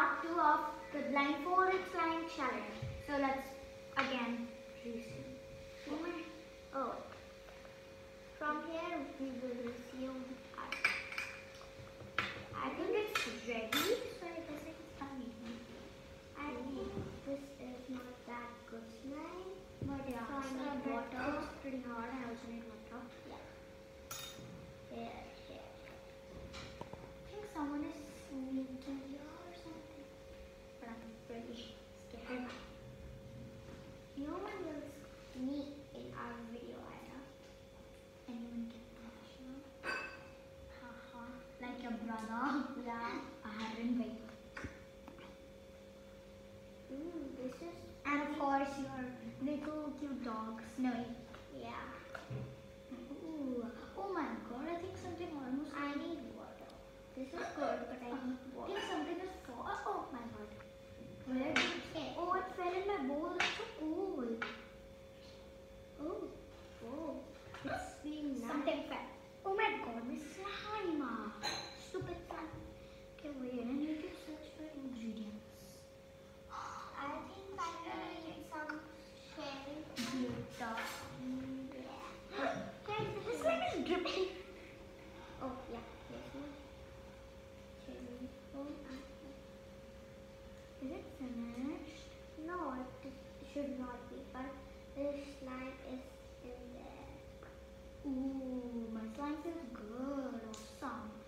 part 2 of the blindfolded slime challenge. So let's again resume. Oh, from here we will resume. I think it's ready, so I guess it's fine. I think this is not that good slime, but yeah, so I need water. It's pretty hard. I also need water. Yeah. Here. I think someone is sneaking here or something, but I'm pretty scared. No one will sneak in our video, Ira. Anyone get that? Haha, like your brother. Yeah, I hadn't wait. This is, and of course your little cute dog, Snowy. Yeah. Ooh. Oh my god, I think something almost. I need water. This is good, but I need water. I think something is falling. Oh my god. Where did it fall? Oh, it fell in my bowl. That's so cool. Oh. It's being nice. Something fell. Oh my god, my slime. Stupid slime. Okay, wait. I need to search for ingredients. I think I need some sherry glitter. Yeah. Guys, this slime is dripping. Oh, yeah. There's one. Cherry. Is it finished? No, it should not be, but this slime is in there. Ooh, my slime feels good. Awesome.